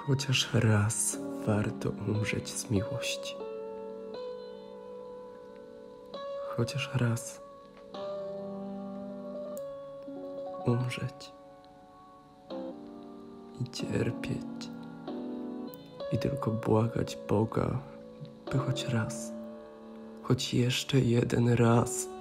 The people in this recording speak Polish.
Chociaż raz warto umrzeć z miłości. Chociaż raz umrzeć i cierpieć i tylko błagać Boga, by choć raz, choć jeszcze jeden raz